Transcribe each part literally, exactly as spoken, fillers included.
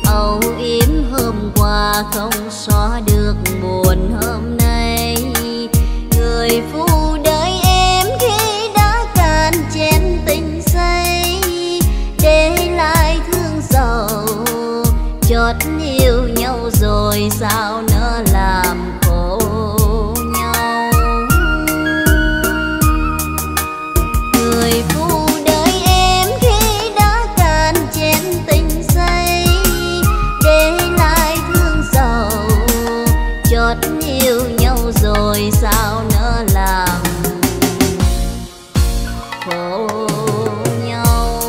âu yếm hôm qua không xóa được buồn hôm nay. Người phụ đời em khi đã cạn chén tình say, để lại thương sầu chót yêu nhau rồi sao nỡ làm khổ nhau. Người phụ đời em khi đã cạn chén tình say, để lại thương sầu chót yêu nhau rồi sao nỡ làm khổ nhau.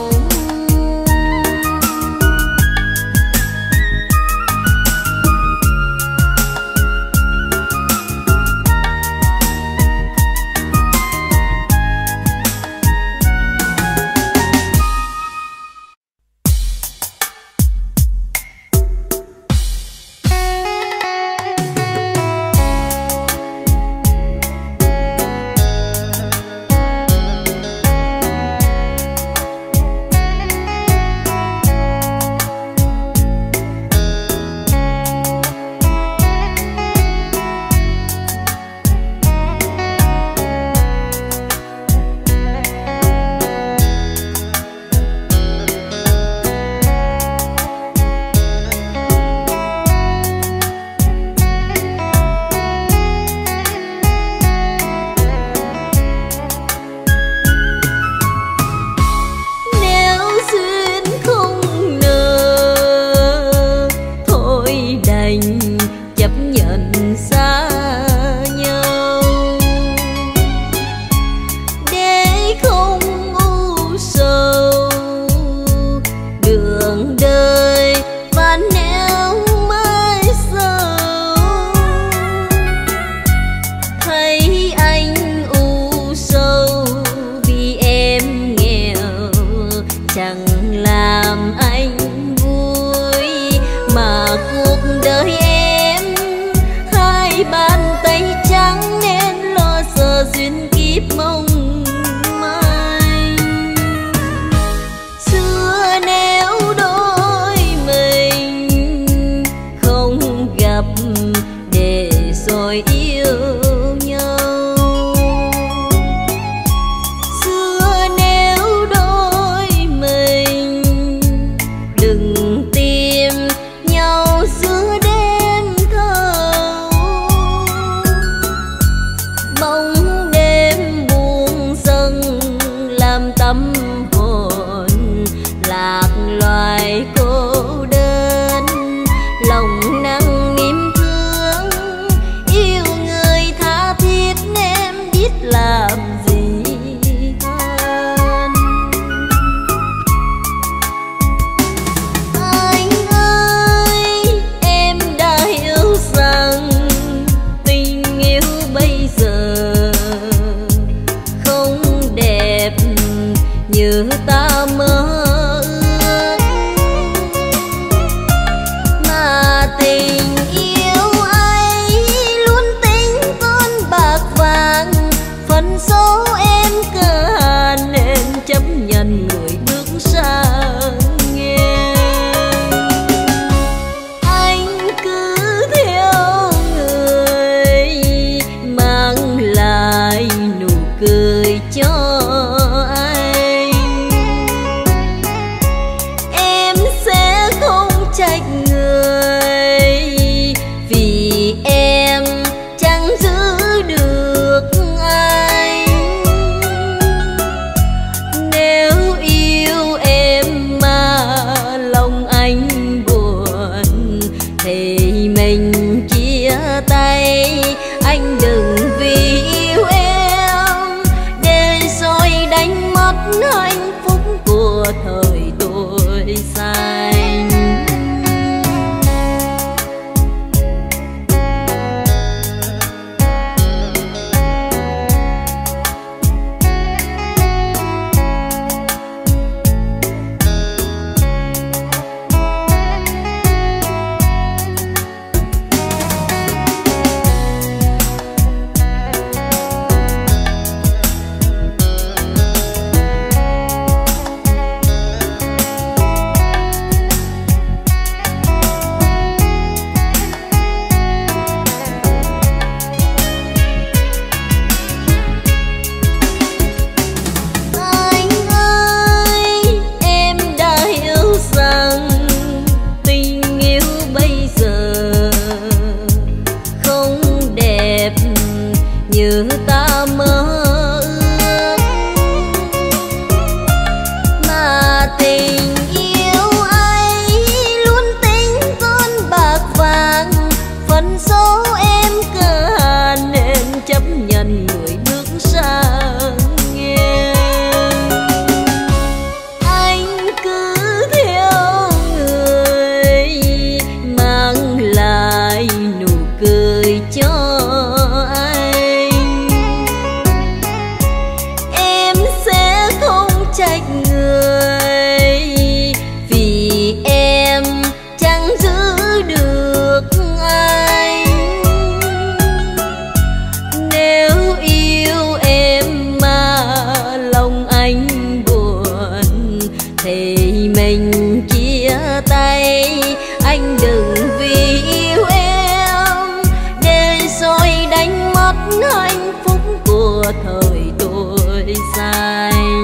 thời tuổi xanh.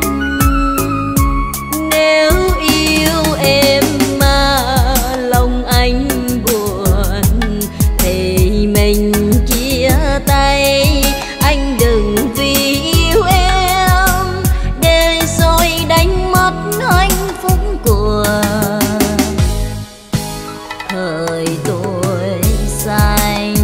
Nếu yêu em mà lòng anh buồn thì mình chia tay. Anh đừng vì yêu em để rồi đánh mất hạnh phúc của thời tuổi xanh.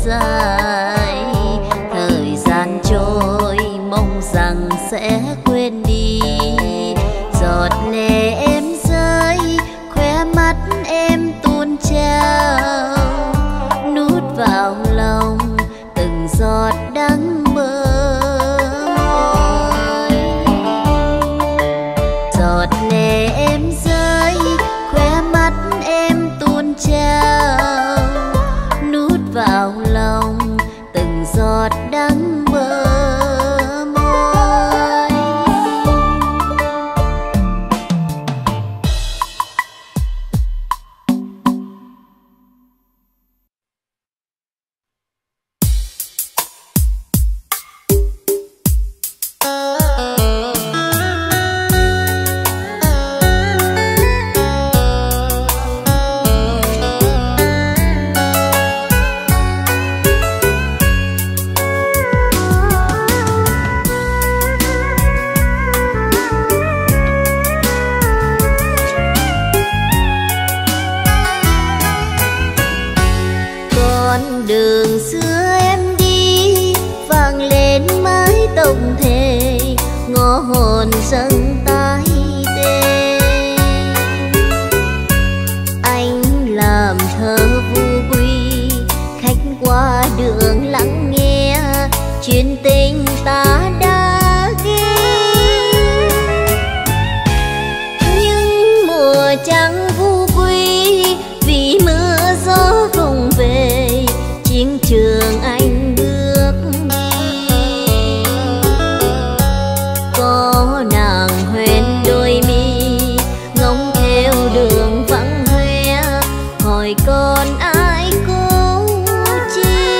sẽ quên con đường xưa em đi vang lên mái tóc thề ngõ hồn dâng tái tê. Anh làm thơ vu quy khách qua đường lắng nghe chuyện tình ta đã ghi. Nhưng mùa trắng vu quy vì mưa gió không về chiến trường anh bước đi. Có nàng hoen đôi mi ngóng theo đường vắng hoe hỏi con ai cô chi.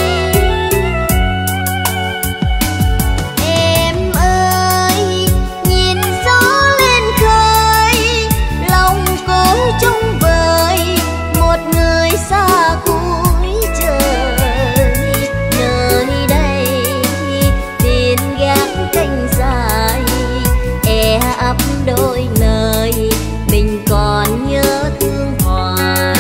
Em ơi nhìn gió lên khơi lòng cố trông vời một người xa cuối trời. Nơi đây tiền gác canh dài e ấp đôi lời mình còn nhớ thương hoài.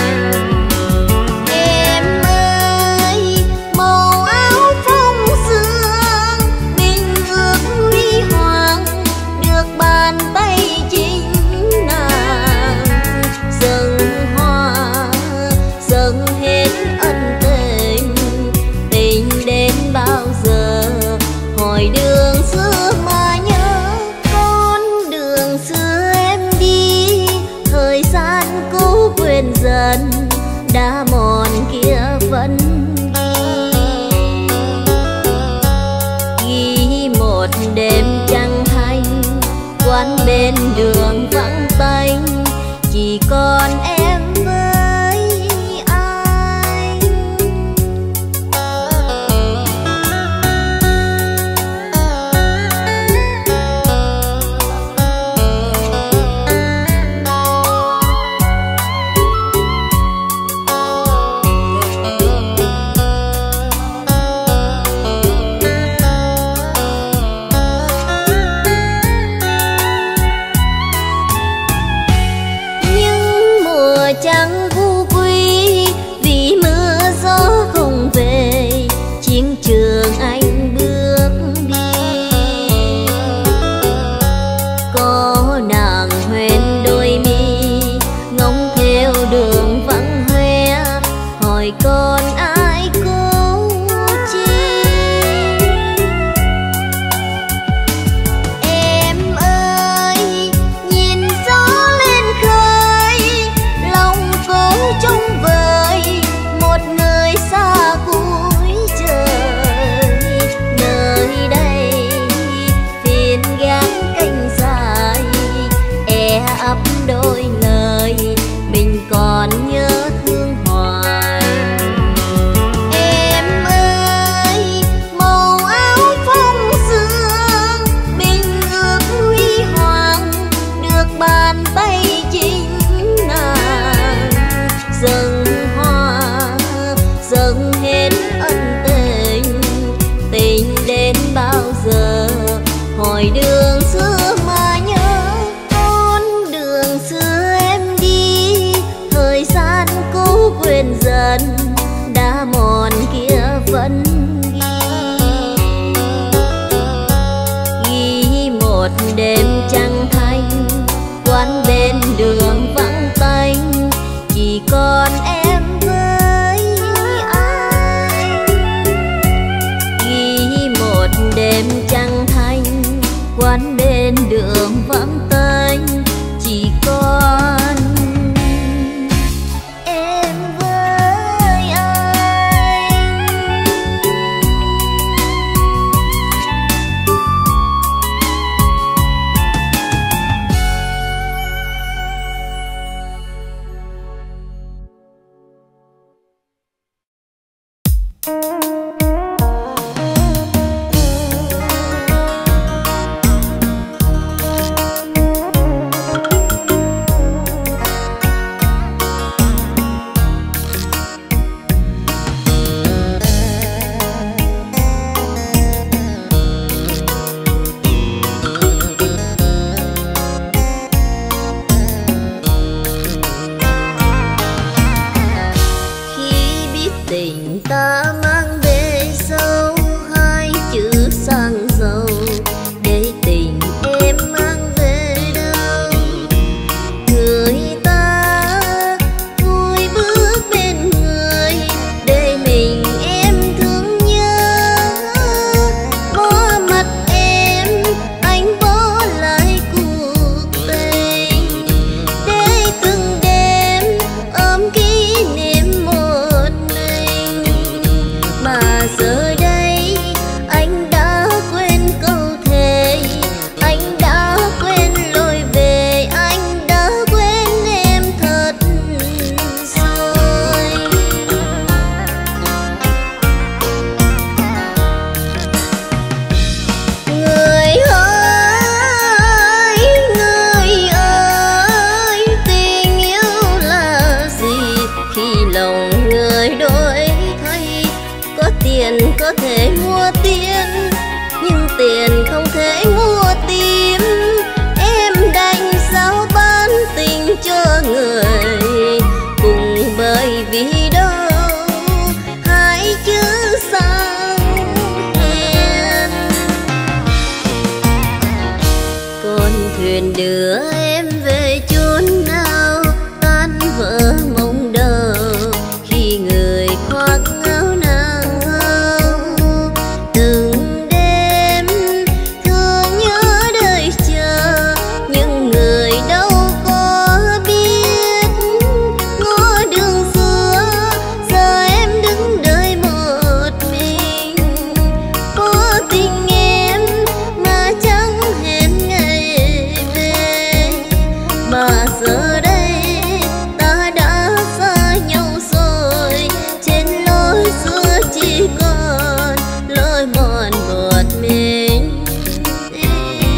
Em ơi màu áo phong sương mình ước huy hoàng được bàn tay chính nàng. Dâng hoa dâng hết ân tình tình đến bao giờ hỏi đường xưa mà nhớ. Con đường xưa em đi thời gian cố quên dần đã mòn kia vẫn ghi. Ghi một đêm trăng thanh quán bên đường vắng tanh chỉ còn em với anh. Nhưng mùa trắng vu quy vì mưa gió không về chiến trường anh bước đi. Có nàng hoen đôi mi ngóng theo đường vắng hoe hỏi con ai cô chi. Em ơi nhìn gió lên khơi lòng cố trông vời một người xa cuối trời. Nơi đây phiên gác canh dài e ấp đôi lời mình còn nhớ thương hoài. tình ta mang về sâu hai chữ sang giàu, để tình em mang về đâu. Người ta vui bước bên người, để mình em thương nhớ. Bỏ mặt em, anh bỏ lại cuộc tình, để từng đêm ôm kỷ niệm một mình. Mà giờ đây anh đã quên câu thề, anh đã quên lối về, anh đã quên em thật rồi. Người ơi, người ơi, tình yêu là gì khi lòng người đổi thay? Có tiền có thể mua tiền, nhưng tiền không thể mua tim. Em đành sao bán tình cho người, cùng bởi vì đâu hai chữ sao hẹn. Con thuyền đưa em về chốn nào, tan vỡ mộng đầu khi người khoác áo nàng hồng. Từng đêm thương nhớ đợi chờ, nhưng người đâu có biết. Ngõ đường xưa giờ em đứng đợi một mình. Có tình em mà chẳng hẹn ngày về, mà giờ đây ta đã xa nhau rồi. Trên lối xưa chỉ còn lối mòn một mình em.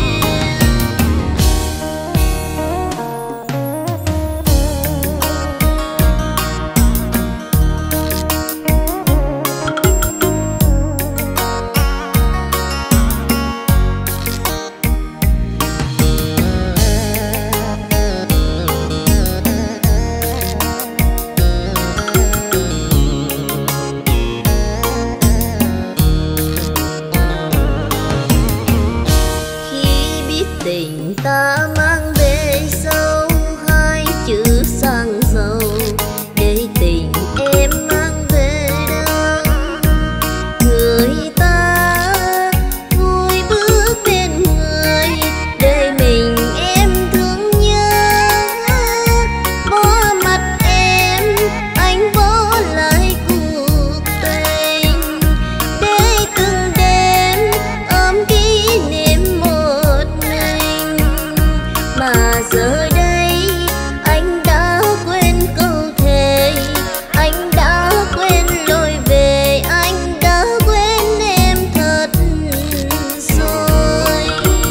Khi biết tình ta mang về sâu hai chữ sang giàu, để tình em mang về đâu. Người ta vui bước bên người, để mình em thương nhớ. Bỏ mặt em, anh bỏ lại cuộc tình, để từng đêm ôm kỷ niệm một mình. Mà giờ đây anh đã quên câu thề, anh đã quên lối về, anh đã quên em thật rồi.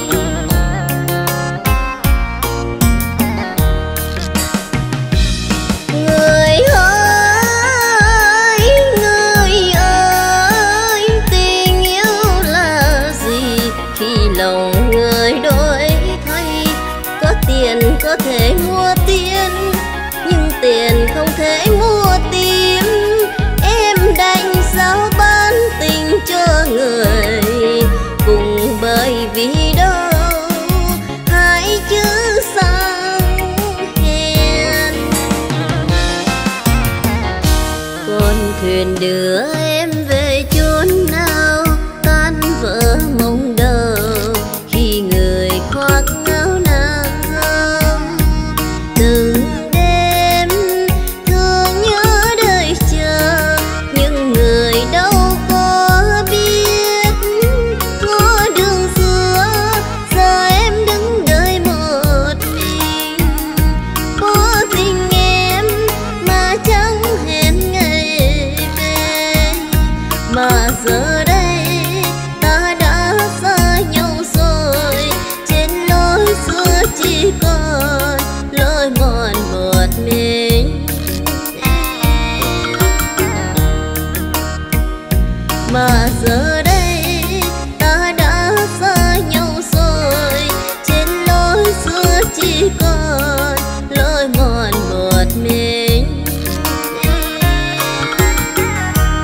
Người ơi, người ơi, tình yêu là gì khi lòng người đổi thay? Có tiền có thể mua tiền, nhưng tiền không thể mua tim. Em đành sao bán tình cho người, cùng bởi vì đâu hai chữ sao hẹn. Con thuyền đưa em về chốn nào, tan vỡ mộng đầu khi người khoác áo nàng hồng. Từng đêm thương nhớ đợi chờ, nhưng người đâu có biết. Ngõ đường xưa giờ em đứng đợi một mình. Có tình em mà chẳng hẹn ngày về, mà giờ đây ta đã xa nhau rồi. Trên lối xưa chỉ còn lối mòn một mình em. Mà giờ đây ta đã xa nhau rồi. Trên lối xưa chỉ còn lối mòn một mình em.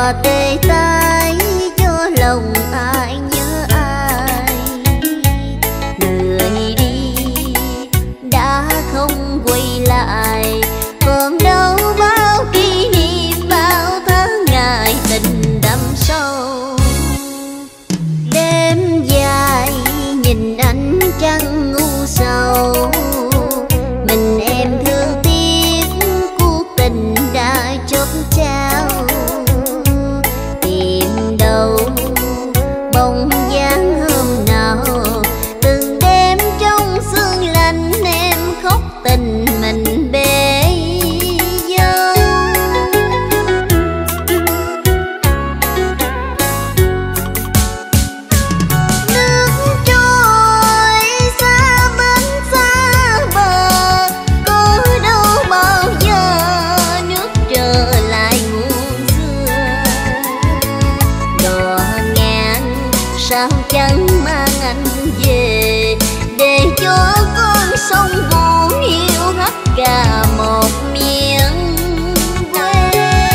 đò tê tái cho lòng ai nhớ ai. Người đi đã không quay lại, còn đâu bao kỷ niệm bao tháng ngày tình đậm sâu. Đêm dài nhìn ánh trăng ngu sầu, mình em thương tiếc cuộc tình đã chốt trao. Tìm đâu bóng dáng hôm nào, từng đêm trong sương lạnh em khóc tình mình bể dâu. Nước trôi xa bên xa bờ, có đâu bao giờ nước trở lại nguồn xưa. Đò ngang sao chẳng mang anh về, để cho con sông buồn hiu hắt cả một miền quê.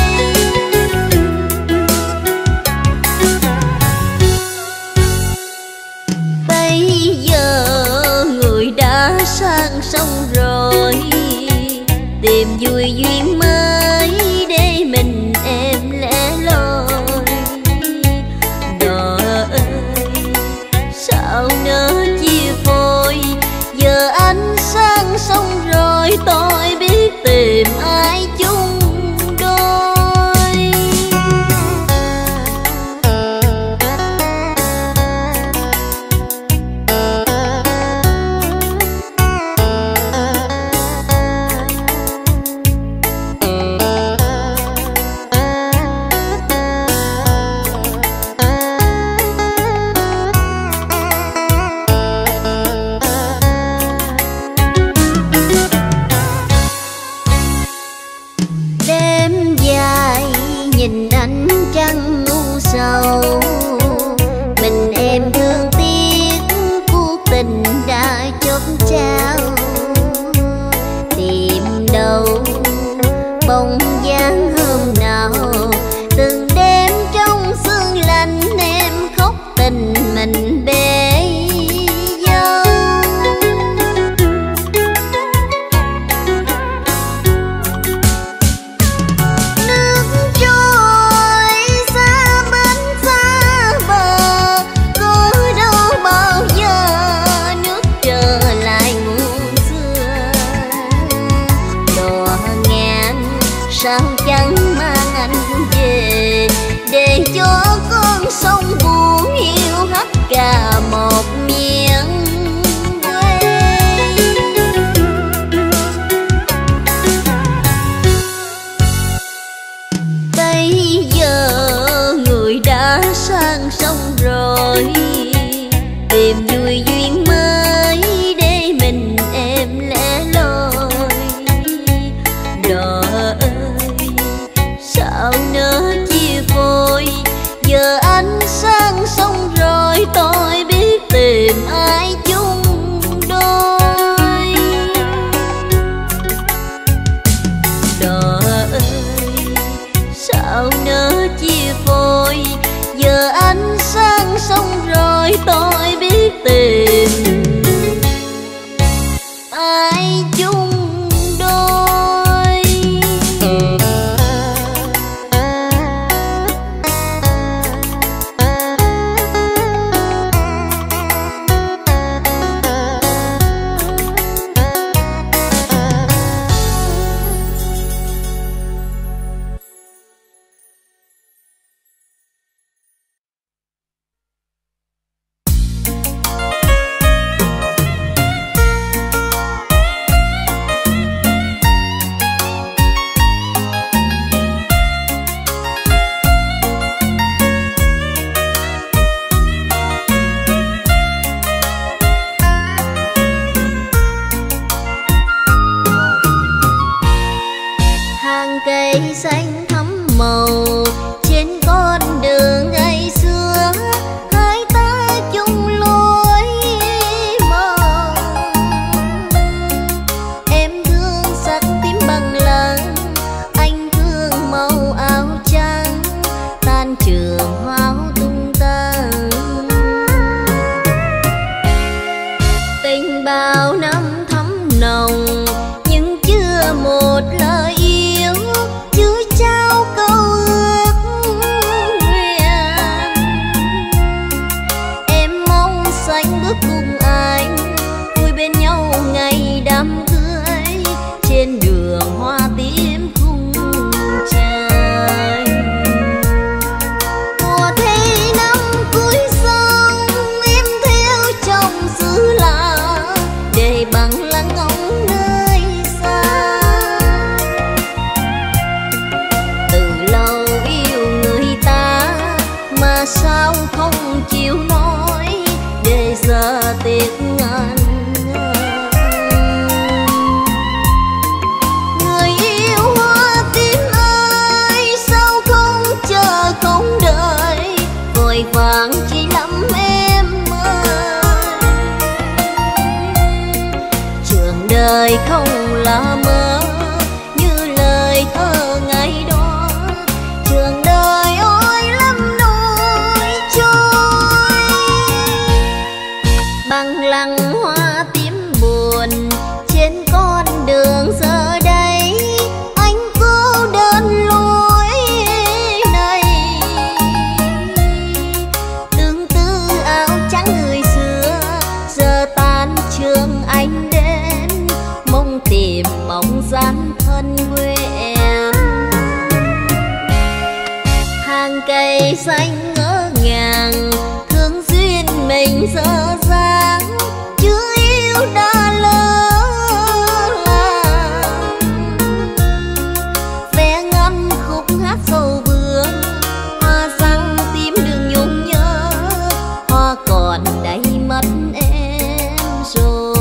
Bây giờ người đã sang sông rồi, tìm vui duyên mới để mình em lẻ loi. Đò ơi sao nỡ chia phôi, giờ anh sang sông rồi tôi biết tìm ai chung đôi. Đêm dài nhìn ánh trăng ngu sầu, mình em thương tiếc cuộc tình đã chốt trao. Tìm đâu bóng dáng hôm nào, từng đêm trong sương lạnh em khóc tình mình bể dâu. Nước trôi xa bên xa bờ, có đâu bao giờ nước trở lại nguồn xưa. Đò ngang sao chẳng mang anh về, để cho con sông buồn hiu hắt cả một miền quê. Bây giờ người đã sang sông rồi, tìm vui duyên mới để mình em lẻ loi. Đò ơi sao nỡ chia phôi, giờ anh sang sông rồi tôi biết tìm ai chung đôi. Đò ơi sao nỡ chia phôi, giờ anh sang sông rồi tôi biết tìm ai chung đôi. cây xanh ngỡ ngàng, thương duyên mình dở dang, chưa yêu đã lỡ làng. Vẽ ngân khúc hát sầu vương, hoa răng tím đường nhung nhớ, hoa còn đây mất em rồi.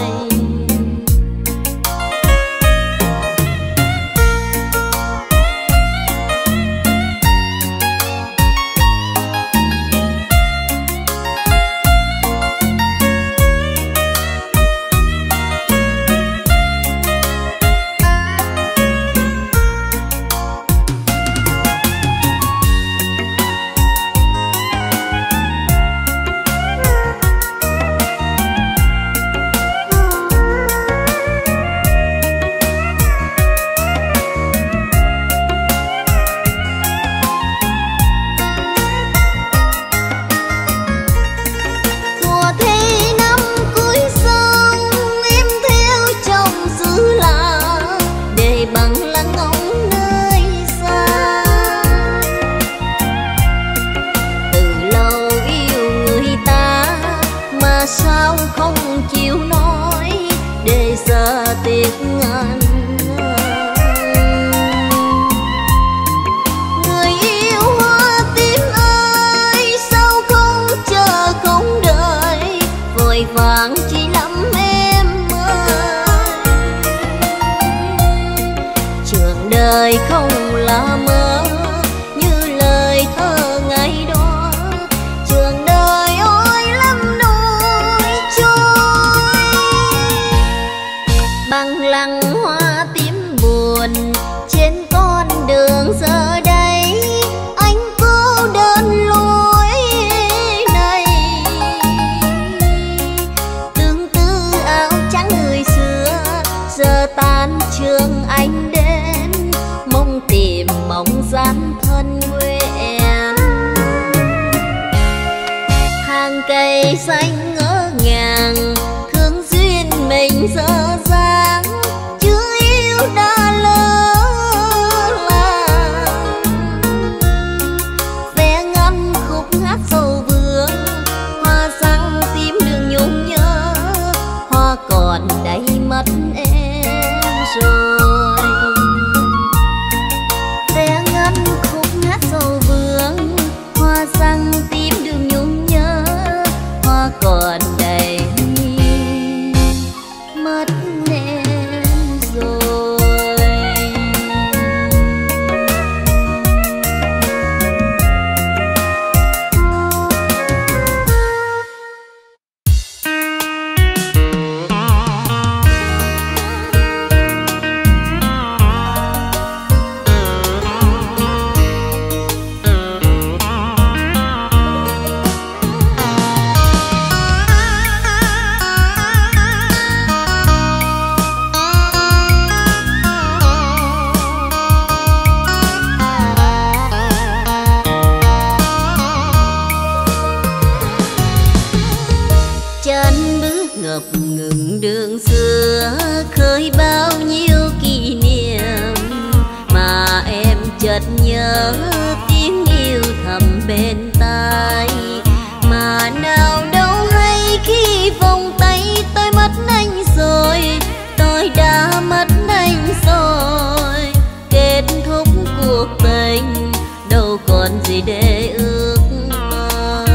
Sao không chịu nói để giờ tiếc ngàn người yêu hoa tím ơi, sao không chờ không đợi, vội vàng chỉ lắm em ơi. Trường đời không là mơ như lời thơ ngày đó, trường đời ôi lắm bằng lăng hoa tím buồn trên con đường giờ đây, anh cô đơn lối này. Tương tư áo trắng người xưa giờ tan trường anh đến, mong tìm mong gian thân quên. Hàng cây xanh ngỡ ngàng, thương duyên mình dở dang, chưa yêu đã lỡ làng. Vẽ ngân khúc hát sầu vương, hoa răng tím đường nhung nhớ, hoa còn đây mất em rồi. Vẽ ngân khúc hát sầu vương, hoa răng tím đường nhung nhớ, hoa còn đây mất em rồi. Chân bước ngập ngừng đường xưa, khơi bao nhiêu kỷ niệm, mà em chợt nhớ tiếng yêu thầm bên tai. Mà nào đâu hay khi vòng tay tôi mất anh rồi, tôi đã mất anh rồi. Kết thúc cuộc tình đâu còn gì để ước mơ.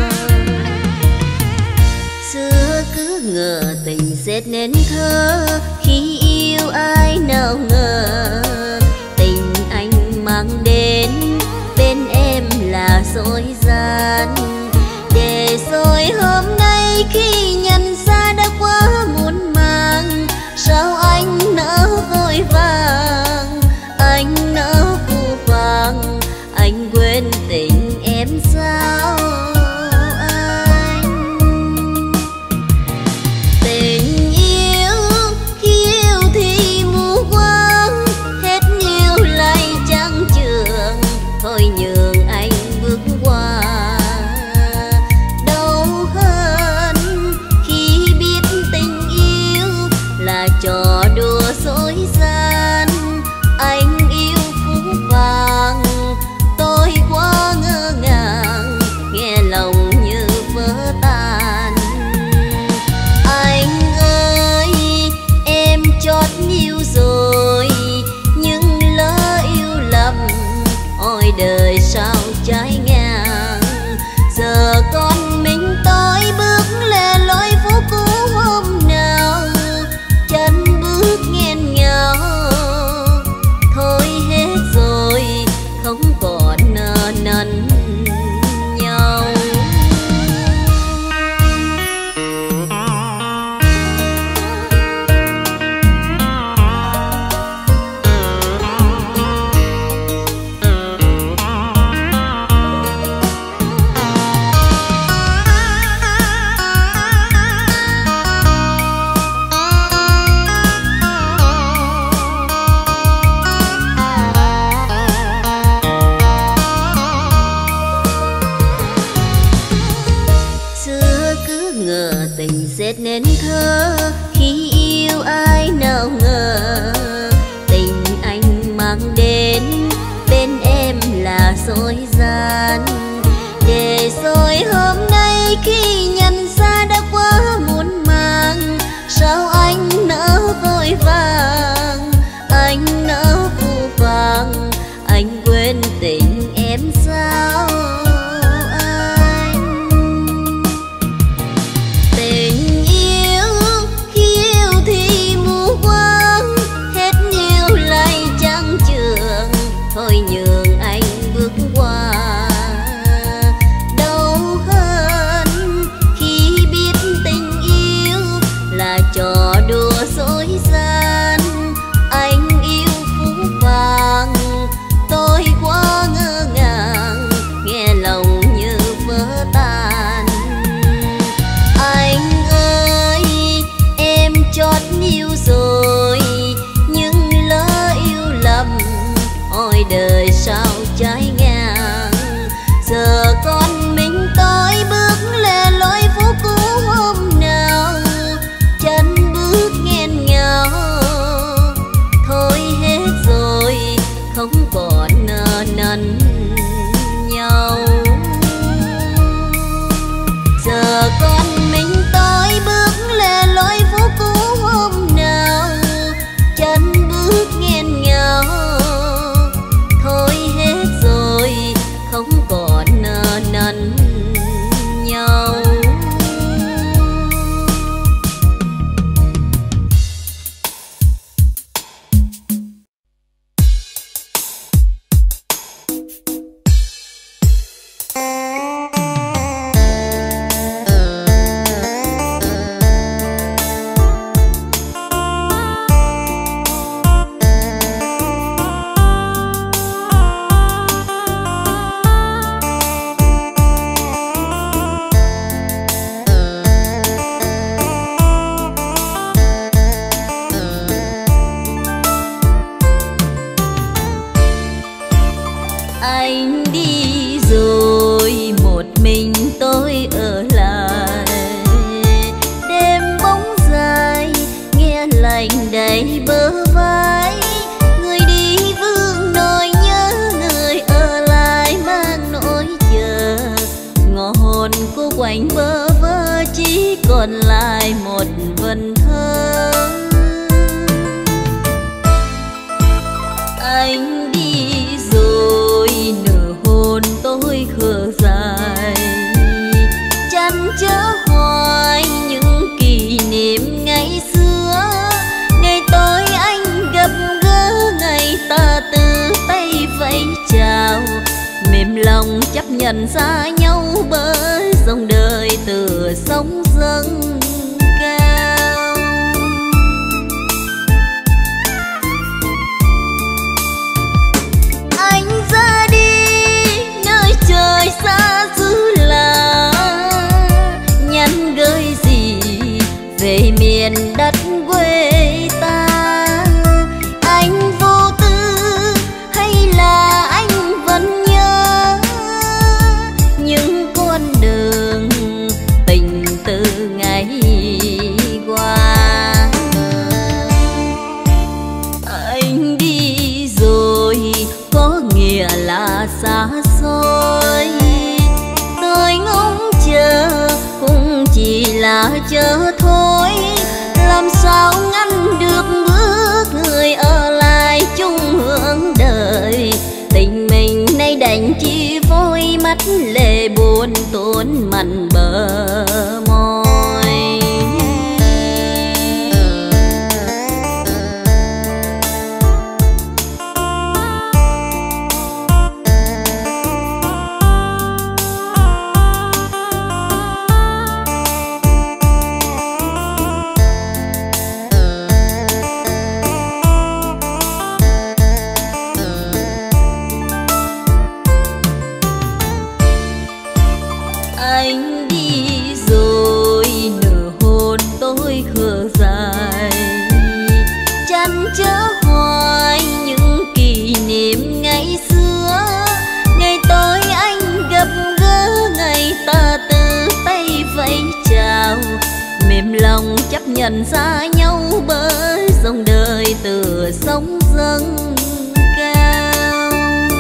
Xưa cứ ngờ tình sẽ nên thơ, khi yêu ai nào ngờ tình anh mang đến bên em là dối gian. Để rồi hôm nay khi nhận ra đã quá muộn màng, sao anh nỡ vội vàng, anh nỡ phũ phàng, anh quên tình em sao anh. Tình yêu khi yêu thì mù quáng, đời sao trái ngang. Giờ con mình tôi bước lên lối phố cũ hôm nào, chân bước nghẹn ngào. Thôi hết rồi không còn nợ nần nhau. Tình dệt nên thơ khi yêu ai nào ngờ, tình anh mang đến bên em là dối gian. Để rồi hôm nay khi nhận ra đã quá muộn màng, sao anh nỡ vội vàng, anh nỡ phũ phàng, anh quên tình em sao? Thôi nhường anh bước qua, đau hơn khi biết tình yêu là trò đùa dối gian. Anh yêu phũ phàng, tôi quá ngỡ ngàng, nghe lòng như vỡ tan. Anh ơi em chót yêu rồi, nhưng lỡ yêu lầm, ôi đời sao trái ngang. Giờ con mình tôi bước lên lối phố cũ hôm nào, chân bước nghẹn ngào. Thôi hết rồi không còn nợ nần nhau. Giờ con mình tôi bước lên lối phố cũ hôm nào, chân bước nghẹn ngào. Thôi hết rồi không còn nợ nần nhau. Anh đi rồi một mình tôi ở lại, đêm bóng dài nghe lạnh đầy bờ vai. Người đi vương nỗi nhớ, người ở lại mang nỗi chờ. Ngõ hồn cô quạnh bơ vơ chỉ còn lại một vần thơ. Anh đi rồi nửa hồn tôi khờ dài, chăn chở hoài những kỷ niệm ngày xưa. Ngày tối anh gặp gỡ, ngày ta từ tay vẫy chào, mềm lòng chấp nhận xa nhau bởi dòng đời từ sóng dâng cao. Anh ra đi nơi trời xa xứ lạ, nhắn gửi gì về miền đất quê ta. Anh vô tư hay là anh vẫn nhớ những con đường tình từ ngày qua. Anh đi rồi có nghĩa là xa xôi, tôi ngóng chờ cũng chỉ là chờ thôi. Làm sao ngăn được bước người ở lại chung hướng đời, tình mình nay đành mắt lệ buồn tốn mặn bờ môi. Anh đi rồi nửa hôn tôi khờ dài, chăn chở hoài những kỷ niệm ngày xưa. Ngày tối anh gặp gỡ, ngày ta từ tay vẫy chào, mềm lòng chấp nhận xa nhau bởi dòng đời từ sóng dâng cao.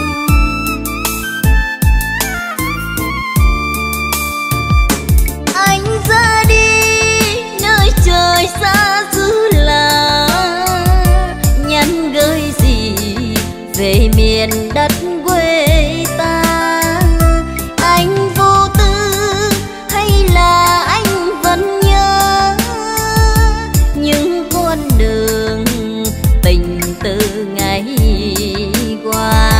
Anh ra đi nơi trời xa xứ lạ, nhắn gửi gì về miền đất quê ta. Anh vô tư hay là anh vẫn nhớ những con đường tình từ ngày qua.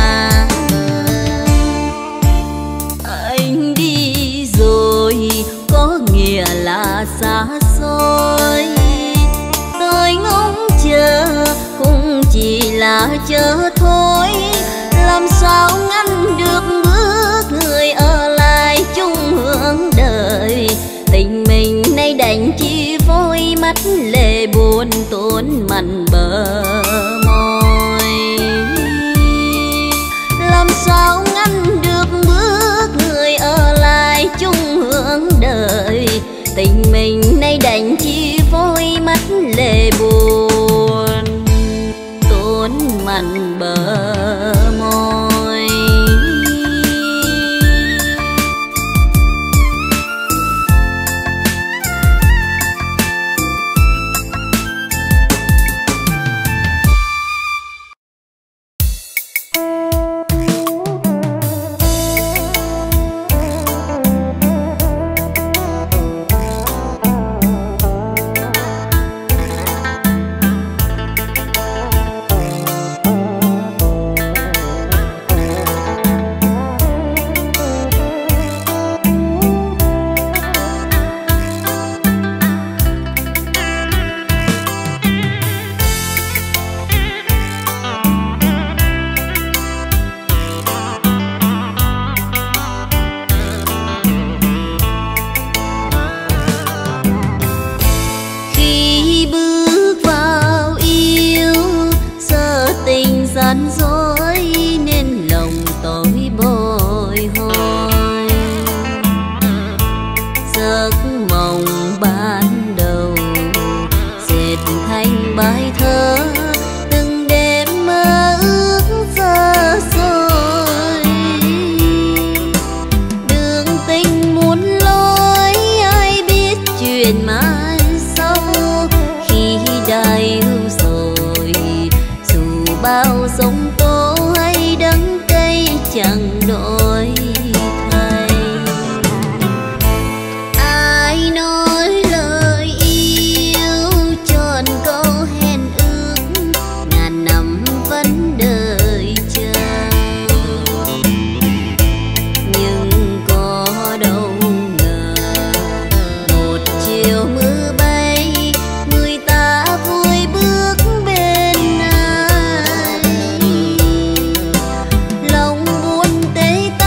Anh đi rồi có nghĩa là xa xôi, tôi ngóng chờ cũng chỉ là chờ thôi. Làm sao ngăn được bước người ở lại chung hướng đời, tình mình nay đành chi phôi mắt lệ buồn tốn mặn bờ môi. Làm sao ngăn được bước người ở lại chung hướng đời, tình mình nay đành chi phôi mắt lệ buồn tốn mặn bờ môi. Gian dối nên lòng tôi bồi hồi, giấc mộng ban đầu dệt thành bài thơ, từng đêm mơ ước xa xôi. Đường tình muốn lối ai biết chuyện mai sau, khi đời rồi dù bao sông tố hay đắng cay chẳng đổi thay. Ai nói lời yêu tròn câu hẹn ước, ngàn năm vẫn đợi chờ. Nhưng có đâu ngờ một chiều mưa bay, người ta vui bước bên ai. Lòng buồn tê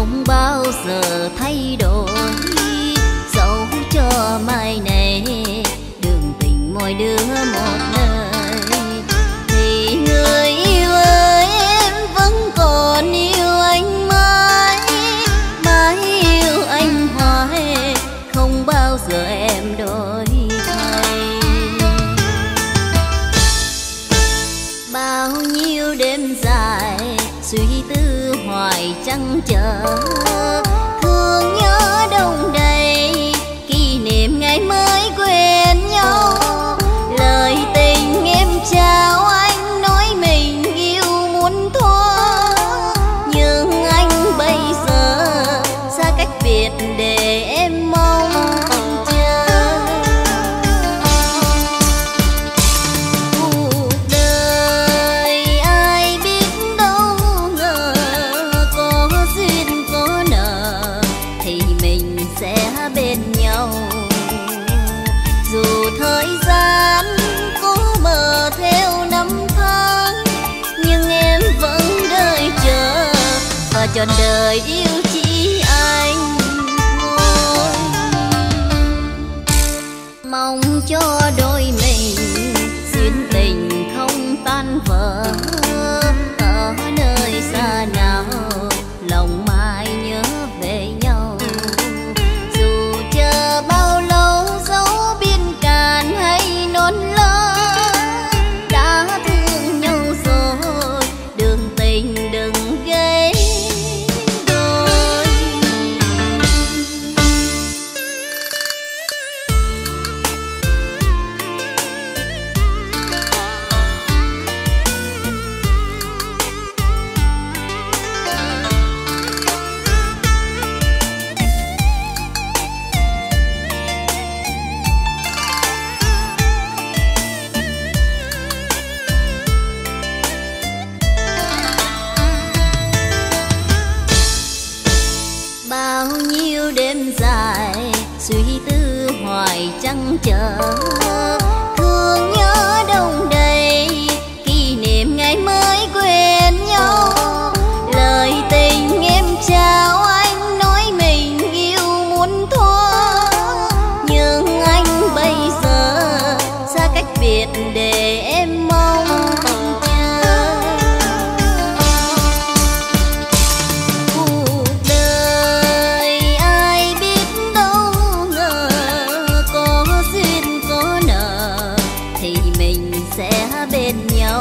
không bao giờ thay đổi. Dẫu cho mai này đường tình mỗi đứa một nơi, thì người yêu ơi em vẫn còn yêu anh mãi, mãi yêu anh hoài, không bao giờ em đổi thay. Bao nhiêu đêm dài suy tư hoài trăn trở, thương nhớ đông đầy kỷ niệm ngày mới quen nhau. Lời tình em trao anh nói mình yêu muốn thoa, nhưng anh bây giờ xa cách biệt để em mong chờ. Cuộc đời ai biết đâu ngờ, có duyên có nợ thì mình sẽ bên nhau. Dù thời gian có mờ theo năm tháng, nhưng em vẫn đợi chờ và trọn đời yêu chỉ anh thôi. Mong cho đôi mình duyên tình không tan vỡ, ở nơi xa nào lòng mãi nhớ về nhau. Dù chờ bao lâu dấu biên cạn hay non lỡ, đã thương nhau rồi đường tình đừng gây đôi. Bao nhiêu đêm dài suy tư hoài trăn trở, thương nhớ đông đầy kỷ niệm ngày mới quen nhau. Lời tình em trao anh nói mình yêu muốn thoa, nhưng anh bây giờ xa cách biệt để em mong chờ. Cuộc đời ai biết đâu ngờ, có duyên có nợ thì mình sẽ bên nhau.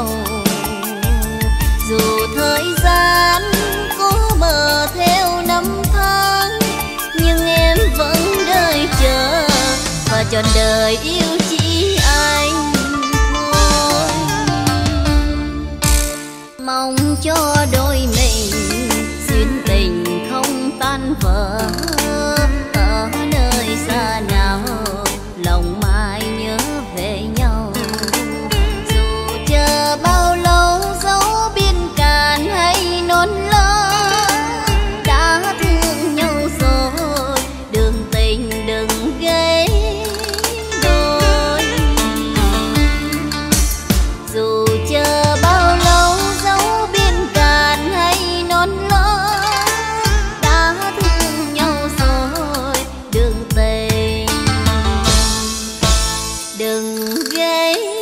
Dù thời gian có mờ theo năm tháng, nhưng em vẫn đợi chờ và trọn đời yêu chỉ anh thôi. Mong cho đôi mình duyên tình không tan vỡ, ở nơi xa nào lòng mãi nhớ về nhau. Dù chờ bao lâu dấu biên cạn hay non lỡ, đã thương nhau rồi đường tình đừng gây đôi. Dù chờ bao lâu dấu biên cạn hay non lỡ, đã thương nhau rồi đường tình đừng gây